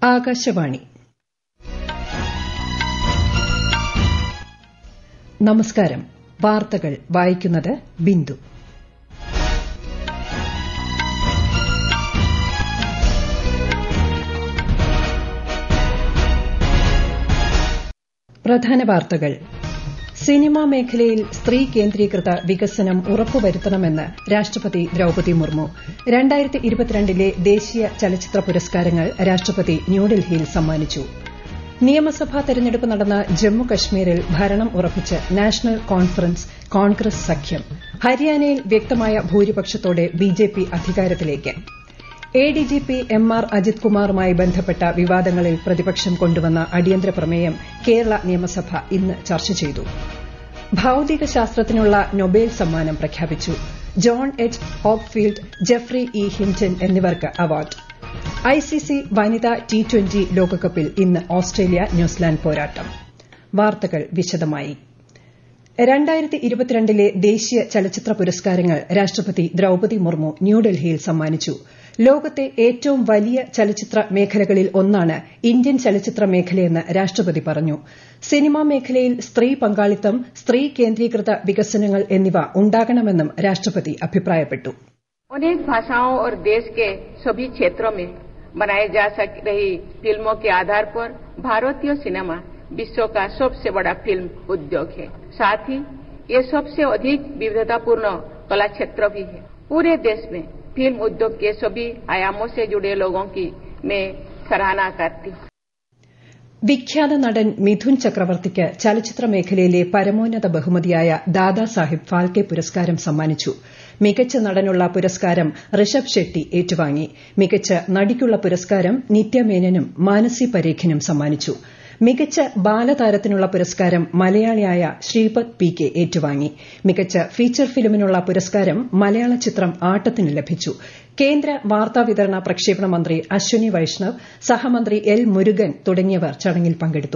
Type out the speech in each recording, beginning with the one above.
ആകാശവാണി. നമസ്കാരം. വാർത്തകൾ വായിക്കുന്നത് ബിന്ദു. പ്രധാന വാർത്തകൾ. സിനിമാ മേഖലയിൽ സ്ത്രീ കേന്ദ്രീകൃത വികസനം ഉറപ്പുവരുത്തണമെന്ന് രാഷ്ട്രപതി ദ്രൌപദി മുർമു. 2022 ദേശീയ ചലച്ചിത്ര പുരസ്കാരങ്ങൾ രാഷ്ട്രപതി ന്യൂഡൽഹിയിൽ സമ്മാനിച്ചു. നിയമസഭാ തെരഞ്ഞെടുപ്പ് നടന്ന ജമ്മു കശ്മീരിൽ ഭരണം ഉറപ്പിച്ച് നാഷണൽ കോൺഫറൻസ് കോൺഗ്രസ് സഖ്യം. ഹരിയാനയിൽ വ്യക്തമായ ഭൂരിപക്ഷത്തോടെ ബിജെപി അധികാരത്തിലേക്ക്. എഡിജിപി എംആർ അജിത് കുമാറുമായി ബന്ധപ്പെട്ട വിവാദങ്ങളിൽ പ്രതിപക്ഷം കൊണ്ടുവന്ന അടിയന്തര പ്രമേയം കേരള നിയമസഭ ഇന്ന് ചർച്ച ചെയ്തു. ഭൌതിക ശാസ്ത്രത്തിനുള്ള നൊബേൽ സമ്മാനം പ്രഖ്യാപിച്ചു. John H Hopfield, Geoffrey E Hinton എന്നിവർക്ക് അവാർഡ്. ഐസിസി വനിതാ T20 ലോകകപ്പിൽ ഇന്ന് ഓസ്ട്രേലിയ ന്യൂസിലാന്റ് പോരാട്ടം. വാർത്തകൾ വിശദമായി. 2022 ദേശീയ ചലച്ചിത്ര പുരസ്കാരങ്ങൾ രാഷ്ട്രപതി ദ്രൌപദി മുർമു ന്യൂഡൽഹിയിൽ സമ്മാനിച്ചു. ലോകത്തെ ഏറ്റവും വലിയ ചലച്ചിത്ര മേഖലകളിൽ ഒന്നാണ് ഇന്ത്യൻ ചലച്ചിത്ര മേഖലയെന്ന് രാഷ്ട്രപതി പറഞ്ഞു. സിനിമാ മേഖലയിൽ സ്ത്രീ പങ്കാളിത്തം, സ്ത്രീ കേന്ദ്രീകൃത വികസനങ്ങൾ എന്നിവ ഉണ്ടാകണമെന്നും രാഷ്ട്രപതി അഭിപ്രായപ്പെട്ടു. अनेक भाषाओं और देश के सभी क्षेत्रों में बनाई जा रही फिल्मों के आधार पर भारतीय सिनेमा विश्व का सबसे बड़ा फिल्म उद्योग है. साथ ही ये सबसे अधिक विविधतापूर्ण कला क्षेत्र भी है. पूरे देश में फिल्म उद्योग के सभी आयामों से जुड़े लोगों की मैं सराहना करती हूं. വിഖ്യാത നടൻ മിഥുൻ ചക്രവർത്തിക്ക് ചലച്ചിത്ര മേഖലയിലെ പരമോന്നത ബഹുമതിയായ ദാദാ സാഹിബ് ഫാൽക്കെ പുരസ്കാരം സമ്മാനിച്ചു. മികച്ച നടനുള്ള പുരസ്കാരം ഋഷഭ് ഷെട്ടി ഏറ്റുവാങ്ങി. മികച്ച നടിക്കുള്ള പുരസ്കാരം നിത്യ മേനനും മാനസി പരേഖിനും സമ്മാനിച്ചു. മികച്ച ബാലതാരത്തിനുള്ള പുരസ്കാരം മലയാളിയായ ശ്രീപദ് PK ഏറ്റുവാങ്ങി. മികച്ച ഫീച്ചർ ഫിലിമിനുള്ള പുരസ്കാരം മലയാള ചിത്രം ആട്ടത്തിന് ലഭിച്ചു. കേന്ദ്ര വാർത്താവിതരണ പ്രക്ഷേപണ മന്ത്രി അശ്വനി വൈഷ്ണവ്, സഹമന്ത്രി L. മുരുകൻ തുടങ്ങിയവർ ചടങ്ങിൽ പങ്കെടുത്തു.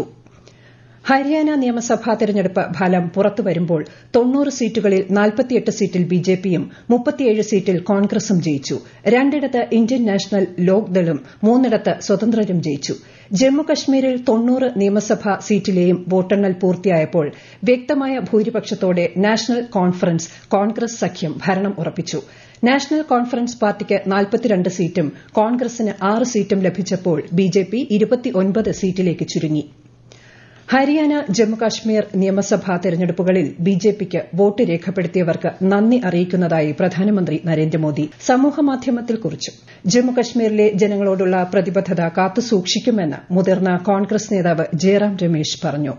ഹരിയാന നിയമസഭാ തെരഞ്ഞെടുപ്പ് ഫലം പുറത്തുവരുമ്പോൾ 90 സീറ്റുകളിൽ 48 സീറ്റിൽ ബിജെപിയും 37 സീറ്റിൽ കോൺഗ്രസും ജയിച്ചു. 2 ഇന്ത്യൻ നാഷണൽ ലോക്ദളും 3 സ്വതന്ത്രരും ജയിച്ചു. ജമ്മുകശ്മീരിൽ 90 നിയമസഭാ സീറ്റിലെയും വോട്ടെണ്ണൽ പൂർത്തിയായപ്പോൾ വ്യക്തമായ ഭൂരിപക്ഷത്തോടെ നാഷണൽ കോൺഫറൻസ് കോൺഗ്രസ് സഖ്യം ഭരണം ഉറപ്പിച്ചു. നാഷണൽ കോൺഫറൻസ് പാർട്ടിക്ക് 42 സീറ്റും കോൺഗ്രസിന് 6 സീറ്റും ലഭിച്ചപ്പോൾ ബിജെപി 29 സീറ്റിലേക്ക് ചുരുങ്ങി. ഹരിയാന, ജമ്മുകാശ്മീർ നിയമസഭാ തെരഞ്ഞെടുപ്പുകളിൽ ബിജെപിക്ക് വോട്ട് രേഖപ്പെടുത്തിയവർക്ക് നന്ദി അറിയിക്കുന്നതായി പ്രധാനമന്ത്രി നരേന്ദ്രമോദി സമൂഹമാധ്യമത്തിൽ കുറിച്ചു. ജമ്മുകശ്മീരിലെ ജനങ്ങളോടുള്ള പ്രതിബദ്ധത കാത്തുസൂക്ഷിക്കുമെന്ന് മുതിർന്ന കോൺഗ്രസ് നേതാവ് ജയറാം രമേശ് പറഞ്ഞു.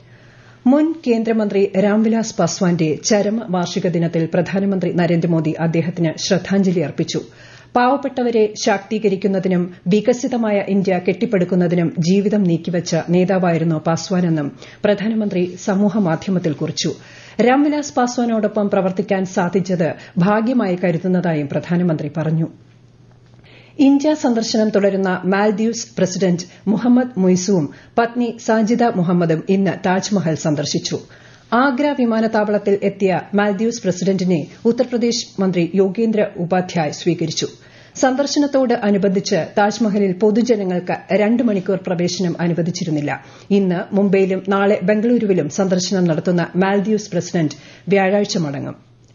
മുൻ കേന്ദ്രമന്ത്രി രാംവിലാസ് പാസ്വാന്റെ ചരമവാർഷിക ദിനത്തിൽ പ്രധാനമന്ത്രി നരേന്ദ്രമോദി അദ്ദേഹത്തിന് ശ്രദ്ധാഞ്ജലി അർപ്പിച്ചു. പാവപ്പെട്ടവരെ ശാക്തീകരിക്കുന്നതിനും വികസിതമായ ഇന്ത്യ കെട്ടിപ്പടുക്കുന്നതിനും ജീവിതം നീക്കിവച്ച നേതാവായിരുന്നു പാസ്വാനെന്നും പ്രധാനമന്ത്രി സമൂഹമാധ്യമത്തിൽ കുറിച്ചു. രാംവിലാസ് പാസ്വാനോടൊപ്പം പ്രവർത്തിക്കാൻ സാധിച്ചത് ഭാഗ്യമായി കരുതുന്നതായും പ്രധാനമന്ത്രി പറഞ്ഞു. ഇന്ത്യ സന്ദർശനം തുടരുന്ന മാൽദ്വീപ്സ് പ്രസിഡന്റ് മുഹമ്മദ് മുയ്സുവും പത്നി സാജിദ മുഹമ്മദും ഇന്ന് താജ്മഹൽ സന്ദർശിച്ചു. ആഗ്ര വിമാനത്താവളത്തിൽ എത്തിയ മാൽദ്വീപ്സ് പ്രസിഡന്റിനെ ഉത്തർപ്രദേശ് മന്ത്രി യോഗേന്ദ്ര ഉപാധ്യായ് സ്വീകരിച്ചു. സന്ദർശനത്തോട് അനുബന്ധിച്ച് താജ്മഹലിൽ പൊതുജനങ്ങൾക്ക് 2 മണിക്കൂർ പ്രവേശനം അനുവദിച്ചിരുന്നില്ല. ഇന്ന് മുംബൈയിലും നാളെ ബംഗളൂരുവിലും സന്ദർശനം നടത്തുന്ന മാൽദ്വീപ്സ് പ്രസിഡന്റ് വ്യാഴാഴ്ച മടങ്ങും.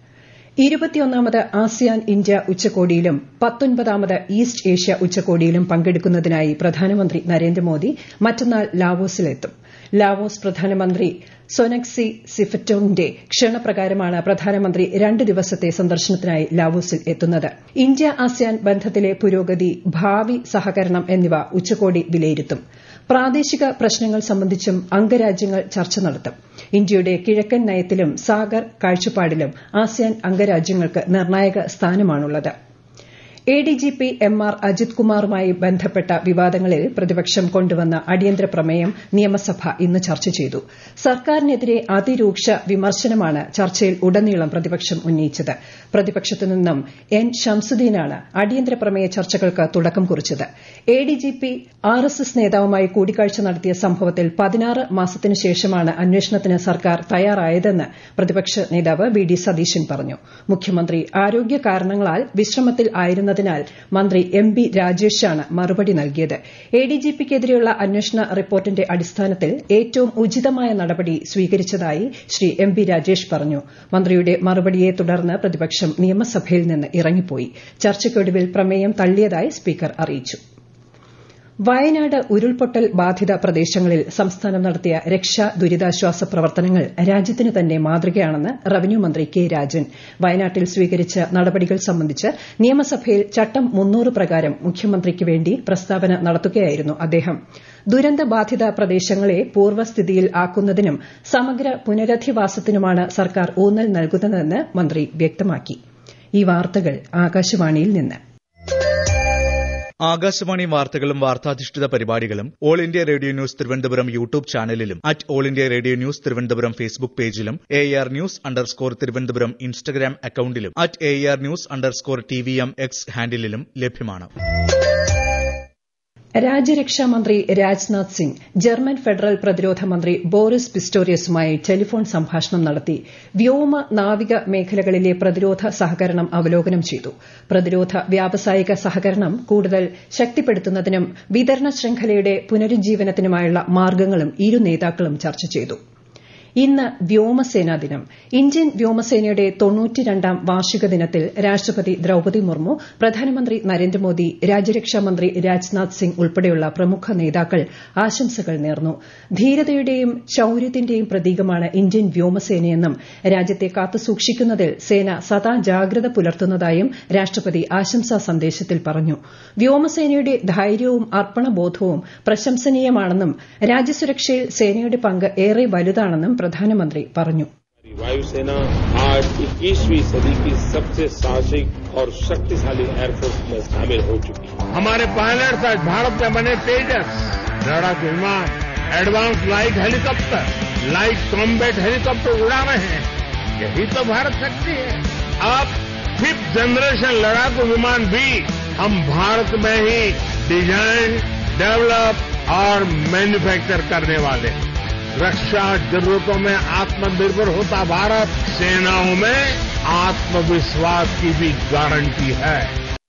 21ാമത് ആസിയാൻ ഇന്ത്യ ഉച്ചകോടിയിലും 19ാമത് ഈസ്റ്റ് ഏഷ്യ ഉച്ചകോടിയിലും പങ്കെടുക്കുന്നതിനായി പ്രധാനമന്ത്രി നരേന്ദ്രമോദി മറ്റന്നാൾ ലാവോസിലെത്തും. ലാവോസ് പ്രധാനമന്ത്രി സൊനക്സി സിഫറ്റോന്റെ ക്ഷണപ്രകാരമാണ് പ്രധാനമന്ത്രി 2 ദിവസത്തെ സന്ദർശനത്തിനായി ലാവോസിൽ എത്തുന്നത്. ഇന്ത്യ ആസിയാൻ ബന്ധത്തിലെ പുരോഗതി, ഭാവി സഹകരണം എന്നിവ ഉച്ചകോടി വിലയിരുത്തും. പ്രാദേശിക പ്രശ്നങ്ങൾ സംബന്ധിച്ചും അംഗരാജ്യങ്ങൾ ചർച്ച നടത്തും. ഇന്ത്യയുടെ കിഴക്കൻ നയത്തിലും സാഗർ കാഴ്ചപ്പാടിലും ആസിയാൻ അംഗരാജ്യങ്ങൾക്ക് നിർണായക സ്ഥാനമാണുള്ളത്. എഡിജിപി എംആർ അജിത് കുമാറുമായി ബന്ധപ്പെട്ട വിവാദങ്ങളിൽ പ്രതിപക്ഷം കൊണ്ടുവന്ന അടിയന്തര പ്രമേയം നിയമസഭ ഇന്ന് ചർച്ച ചെയ്തു. സർക്കാരിനെതിരെ അതിരൂക്ഷ വിമർശനമാണ് ചർച്ചയിൽ ഉടനീളം പ്രതിപക്ഷം ഉന്നയിച്ചത്. പ്രതിപക്ഷത്തു നിന്നും N. ഷംസുദ്ദീനാണ് അടിയന്തര പ്രമേയ ചർച്ചകൾക്ക് തുടക്കം കുറിച്ചത്. എഡിജിപി RSS നേതാവുമായി കൂടിക്കാഴ്ച നടത്തിയ സംഭവത്തിൽ 16 മാസത്തിനു ശേഷമാണ് അന്വേഷണത്തിന് സർക്കാർ തയ്യാറായതെന്ന് പ്രതിപക്ഷ നേതാവ് VD സതീശൻ പറഞ്ഞു. മുഖ്യമന്ത്രി ആരോഗ്യ കാരണങ്ങളാൽ വിശ്രമത്തിൽ ആയിരുന്ന എന്നതിനാൽ മന്ത്രി എം.ബി. രാജേഷാണ് മറുപടി നൽകിയത്. എഡിജിപിക്കെതിരെയുള്ള അന്വേഷണ റിപ്പോർട്ടിന്റെ അടിസ്ഥാനത്തിൽ ഏറ്റവും ഉചിതമായ നടപടി സ്വീകരിച്ചതായി ശ്രീ എം.ബി. രാജേഷ് പറഞ്ഞു. മന്ത്രിയുടെ മറുപടിയെ തുടർന്ന് പ്രതിപക്ഷം നിയമസഭയിൽ നിന്ന് ഇറങ്ങിപ്പോയി. ചർച്ചയ്ക്കൊടുവിൽ പ്രമേയം തള്ളിയതായി സ്പീക്കർ അറിയിച്ചു. വയനാട് ഉരുൾപൊട്ടൽ ബാധിത പ്രദേശങ്ങളിൽ സംസ്ഥാനം നടത്തിയ രക്ഷാ ദുരിതാശ്വാസ പ്രവർത്തനങ്ങൾ രാജ്യത്തിന് തന്നെ മാതൃകയാണെന്ന് റവന്യൂ മന്ത്രി കെ രാജൻ. വയനാട്ടിൽ സ്വീകരിച്ച നടപടികൾ സംബന്ധിച്ച് നിയമസഭയിൽ ചട്ടം 300 പ്രകാരം മുഖ്യമന്ത്രിക്ക് വേണ്ടി പ്രസ്താവന നടത്തുകയായിരുന്നു അദ്ദേഹം. ദുരന്തബാധിത പ്രദേശങ്ങളെ പൂർവ്വസ്ഥിതിയിൽ ആക്കുന്നതിനും സമഗ്ര പുനരധിവാസത്തിനുമാണ് സർക്കാർ ഊന്നൽ നൽകുന്നതെന്ന് മന്ത്രി വ്യക്തമാക്കി. ഈ വാർത്തകൾ ആകാശവാണിയിൽ നിന്ന്. ആകാശവാണി വാർത്തകളും വാർത്താധിഷ്ഠിത പരിപാടികളും All India Radio News Thiruvananthapuram YouTube ചാനലിലും All India Radio News Thiruvananthapuram Facebook പേജിലും AR News_ തിരുവനന്തപുരം ഇൻസ്റ്റഗ്രാം അക്കൌണ്ടിലും AR News_TVM X ഹാൻഡിലും ലഭ്യമാണ്. രാജ്യരക്ഷാമന്ത്രി രാജ്നാഥ് സിംഗ് ജർമ്മൻ ഫെഡറൽ പ്രതിരോധ മന്ത്രി ബോറിസ് പിസ്റ്റോറിയസുമായി ടെലിഫോൺ സംഭാഷണം നടത്തി. വ്യോമ നാവിക മേഖലകളിലെ പ്രതിരോധ സഹകരണം അവലോകനം ചെയ്തു. പ്രതിരോധ വ്യാവസായിക സഹകരണം കൂടുതൽ ശക്തിപ്പെടുത്തുന്നതിനും വിതരണ ശൃംഖലയുടെ പുനരുജ്ജീവനത്തിനുമായുള്ള മാർഗ്ഗങ്ങളും ഇരു നേതാക്കളും ചർച്ച ചെയ്തു. ഇന്ന് വ്യോമസേനാ ദിനം. ഇന്ത്യൻ വ്യോമസേനയുടെ 92ാം വാർഷിക ദിനത്തിൽ രാഷ്ട്രപതി ദ്രൌപദി മുർമു, പ്രധാനമന്ത്രി നരേന്ദ്രമോദി, രാജ്യരക്ഷാമന്ത്രി രാജ്നാഥ് സിംഗ് ഉൾപ്പെടെയുള്ള പ്രമുഖ നേതാക്കൾ ആശംസകൾ നേർന്നു. ധീരതയുടെയും ശൌര്യത്തിന്റെയും പ്രതീകമാണ് ഇന്ത്യൻ വ്യോമസേനയെന്നും രാജ്യത്തെ കാത്തുസൂക്ഷിക്കുന്നതിൽ സേന സദാ ജാഗ്രത പുലർത്തുന്നതായും രാഷ്ട്രപതി ആശംസാ സന്ദേശത്തിൽ പറഞ്ഞു. വ്യോമസേനയുടെ ധൈര്യവും അർപ്പണബോധവും പ്രശംസനീയമാണെന്നും രാജ്യസുരക്ഷയിൽ സേനയുടെ പങ്ക് ഏറെ വലുതാണെന്നും പ്രധാനമന്ത്രി പറഞ്ഞു. वायुसेना आज 21वीं सदी की सबसे साहसिक और शक्तिशाली एयरफोर्स में शामिल हो चुकी है. हमारे पायलट्स आज भारत में बने तेजस, लड़ाकू विमान, advance light helicopter, light combat helicopter उड़ा रहे हैं. यही तो भारत शक्ति है. अब 5th जनरेशन लड़ाकू विमान भी हम भारत में ही डिजाइन, डेवलप और मैन्युफैक्चर करने वाले हैं. रक्षा जरूरतों में आत्मनिर्भर होता भारत सेनाओं में आत्मविश्वास की भी गारंटी है.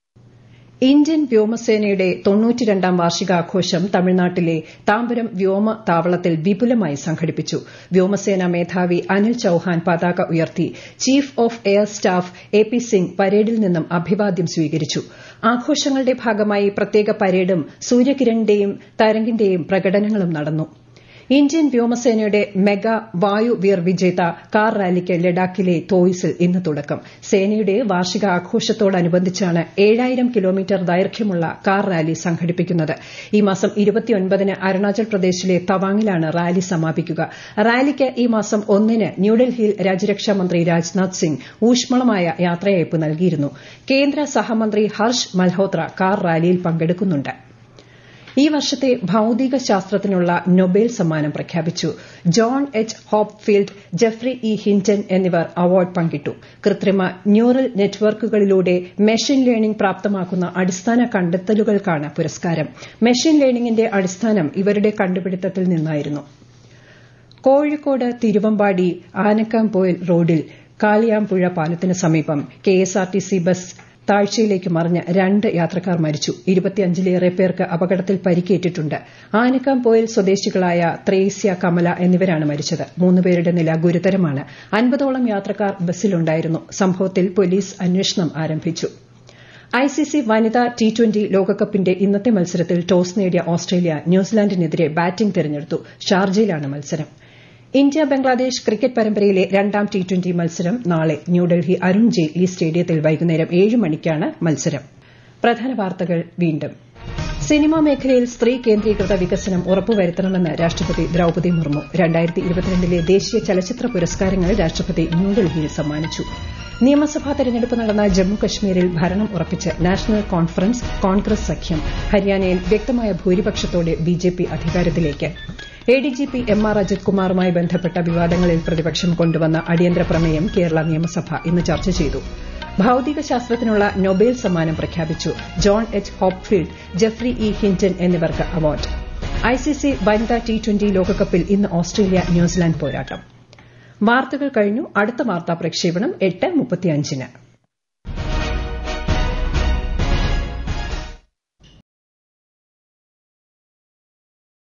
ഇന്ത്യൻ വ്യോമസേനയുടെ 92ാം വാർഷികാഘോഷം തമിഴ്നാട്ടിലെ താമ്പരം വ്യോമ താവളത്തിൽ വിപുലമായി സംഘടിപ്പിച്ചു. വ്യോമസേനാ മേധാവി അനിൽ ചൌഹാൻ പതാക ഉയർത്തി. Chief of air staff AP Singh പരേഡിൽ നിന്നും അഭിവാദ്യം സ്വീകരിച്ചു. ആഘോഷങ്ങളുടെ ഭാഗമായി പ്രത്യേക പരേഡും സൂര്യകിരണിന്റെയും തരംഗിന്റെയും പ്രകടനങ്ങളും നടന്നു. ഇന്ത്യൻ വ്യോമസേനയുടെ മെഗാ വായുവീർ വിജേത കാർ റാലിക്ക് ലഡാക്കിലെ തോയ്സിൽ ഇന്ന് തുടക്കം. സേനയുടെ വാർഷികാഘോഷത്തോടനുബന്ധിച്ചാണ് 7000 കിലോമീറ്റർ ദൈർഘ്യമുള്ള കാർ റാലി സംഘടിപ്പിക്കുന്നത്. ഈ മാസം 29ന് അരുണാചൽ പ്രദേശിലെ തവാങ്ങിലാണ് റാലി സമാപിക്കുക. റാലിക്ക് ഈ മാസം 1ന് ന്യൂഡൽഹിയിൽ രാജ്യരക്ഷാമന്ത്രി രാജ്നാഥ് സിംഗ് ഊഷ്മളമായ യാത്രയയപ്പ് നൽകിയിരുന്നു. കേന്ദ്ര സഹമന്ത്രി ഹർഷ് മൽഹോത്ര കാർ റാലിയിൽ പങ്കെടുക്കുന്നുണ്ട്. ഈ വർഷത്തെ ഭൌതിക ശാസ്ത്രത്തിനുള്ള നൊബേൽ സമ്മാനം പ്രഖ്യാപിച്ചു. John H Hopfield, Geoffrey E Hinton എന്നിവർ അവാർഡ് പങ്കിട്ടു. കൃത്രിമ ന്യൂറൽ നെറ്റ്വർക്കുകളിലൂടെ മെഷീൻ ലേണിംഗ് പ്രാപ്തമാക്കുന്ന അടിസ്ഥാന കണ്ടെത്തലുകൾക്കാണ് പുരസ്കാരം. മെഷീൻ ലേണിംഗിന്റെ അടിസ്ഥാനം ഇവരുടെ കണ്ടുപിടുത്തത്തിൽ നിന്നായിരുന്നു. കോഴിക്കോട് തിരുവമ്പാടി ആനക്കാംപൊയിൽ റോഡിൽ കാളിയാമ്പുഴ പാലത്തിന് സമീപം KSRTC ബസ് താഴ്ചയിലേക്ക് മറിഞ്ഞ് 2 യാത്രക്കാർ മരിച്ചു. 25ലേറെ പേർക്ക് അപകടത്തിൽ പരിക്കേറ്റിട്ടുണ്ട്. ആനക്കാംപൊയിൽ സ്വദേശികളായ ത്രേസ്യ, കമല എന്നിവരാണ് മരിച്ചത്. 3 പേരുടെ നില ഗുരുതരമാണ്. 50ഓളം യാത്രക്കാർ ബസ്സിലുണ്ടായിരുന്നു. സംഭവത്തിൽ പോലീസ് അന്വേഷണം ആരംഭിച്ചു. ICC വനിതാ T20 ലോകകപ്പിന്റെ ഇന്നത്തെ മത്സരത്തിൽ ടോസ് നേടിയ ഓസ്ട്രേലിയ ന്യൂസിലാൻഡിനെതിരെ ബാറ്റിംഗ് തെരഞ്ഞെടുത്തു. ഷാർജയിലാണ് മത്സരം. ഇന്ത്യ ബംഗ്ലാദേശ് ക്രിക്കറ്റ് പരമ്പരയിലെ 2ാം T20 മത്സരം നാളെ ന്യൂഡൽഹി അരുൺ ജെയ്റ്റ്ലി സ്റ്റേഡിയത്തിൽ വൈകുന്നേരം 7 മണിക്കാണ് മത്സരം. പ്രധാന വാർത്തകൾ വീണ്ടും. സിനിമാ മേഖലയിൽ സ്ത്രീ കേന്ദ്രീകൃത വികസനം ഉറപ്പുവരുത്തണമെന്ന് രാഷ്ട്രപതി ദ്രൌപദി മുർമു. 2022ലെ ദേശീയ ചലച്ചിത്ര പുരസ്കാരങ്ങൾ രാഷ്ട്രപതി ന്യൂഡൽഹിയിൽ സമ്മാനിച്ചു. നിയമസഭാ തെരഞ്ഞെടുപ്പ് നടന്ന ജമ്മുകശ്മീരിൽ ഭരണം ഉറപ്പിച്ച് നാഷണൽ കോൺഫറൻസ് കോൺഗ്രസ് സഖ്യം. ഹരിയാനയിൽ വ്യക്തമായ ഭൂരിപക്ഷത്തോടെ BJP അധികാരത്തിലേക്ക്. ADGP MR അജിത് കുമാറുമായി ബന്ധപ്പെട്ട വിവാദങ്ങളിൽ പ്രതിപക്ഷം കൊണ്ടുവന്ന അടിയന്തര പ്രമേയം കേരള നിയമസഭ ഇന്ന് ചർച്ച ചെയ്തു. ഭൌതിക ശാസ്ത്രത്തിനുള്ള നൊബേൽ സമ്മാനം പ്രഖ്യാപിച്ചു. John H Hopfield, Geoffrey E Hinton എന്നിവർക്ക് അവാർഡ്. ICC വനിതാ T20 ലോകകപ്പിൽ ഇന്ന് ഓസ്ട്രേലിയ ന്യൂസിലാൻഡ് പോരാട്ടം. വാർത്തകൾ കഴിഞ്ഞു. അടുത്ത വാർത്താ പ്രക്ഷേപണം 8:35-ന്.